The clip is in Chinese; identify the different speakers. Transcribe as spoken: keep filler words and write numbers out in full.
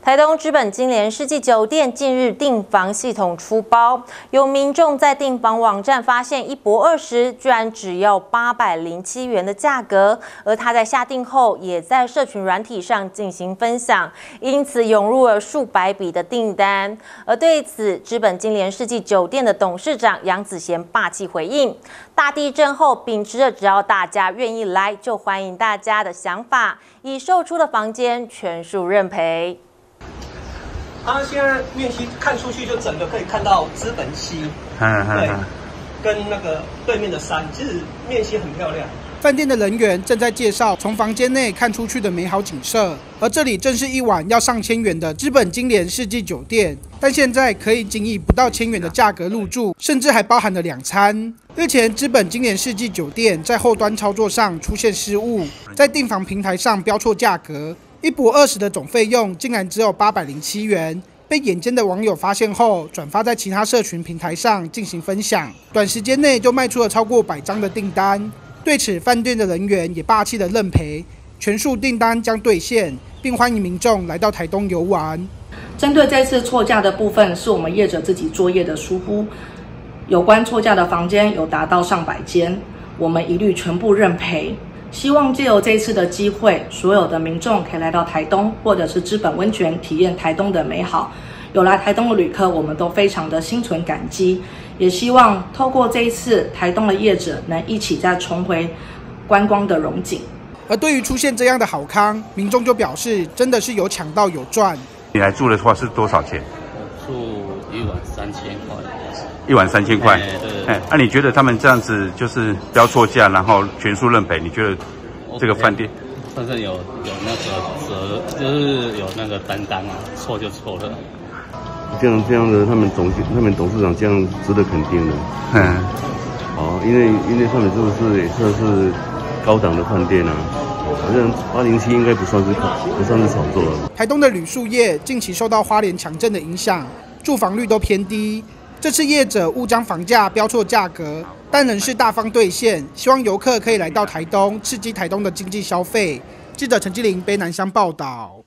Speaker 1: 台东知本金莲世纪酒店近日订房系统出包，有民众在订房网站发现一泊二十居然只要八百零七元的价格，而他在下订后也在社群软体上进行分享，因此涌入了数百笔的订单。而对此，知本金莲世纪酒店的董事长杨子贤霸气回应：大地震后秉持着只要大家愿意来就欢迎大家的想法，已售出的房间全数认赔。
Speaker 2: 它现在面积看出去就整个可以看到知本溪，对，跟那个对面的山，其实面积很漂亮。
Speaker 3: 饭店的人员正在介绍从房间内看出去的美好景色，而这里正是一晚要上千元的知本金莲世纪酒店，但现在可以仅以不到千元的价格入住，甚至还包含了两餐。日前，知本金莲世纪酒店在后端操作上出现失误，在订房平台上标错价格。 一泊二十的总费用竟然只有八百零七元，被眼尖的网友发现后，转发在其他社群平台上进行分享，短时间内就卖出了超过百张的订单。对此，饭店的人员也霸气的认赔，全数订单将兑现，并欢迎民众来到台东游玩。
Speaker 4: 针对这次错价的部分，是我们业者自己作业的疏忽，有关错价的房间有达到上百间，我们一律全部认赔。 希望借由这一次的机会，所有的民众可以来到台东，或者是知本温泉体验台东的美好。有来台东的旅客，我们都非常的心存感激，也希望透过这一次台东的业者，能一起再重回观光的荣景。
Speaker 3: 而对于出现这样的好康，民众就表示真的是有抢到有赚。
Speaker 5: 你来住的话是多少钱？
Speaker 6: 我住一晚三千块。
Speaker 5: 一晚三千块，
Speaker 6: 哎，对对。
Speaker 5: 哎，那、啊、你觉得他们这样子就是标错价，然后全数认赔？你觉得这个饭店
Speaker 6: 算是有有那个责，就是有那个担当啊，错就错了。
Speaker 7: 这样这样的，他们董他们董事长这样值得肯定的。
Speaker 5: 嗯，
Speaker 7: 哦，因为因为他们是不是也算是高档的饭店啊？好像八零七应该不算是不算是炒作了。
Speaker 3: 台东的旅宿业近期受到花莲强震的影响，住房率都偏低。 这次业者误将房价标错价格，但仍是大方兑现，希望游客可以来到台东，刺激台东的经济消费。记者陈基玲，卑南乡报道。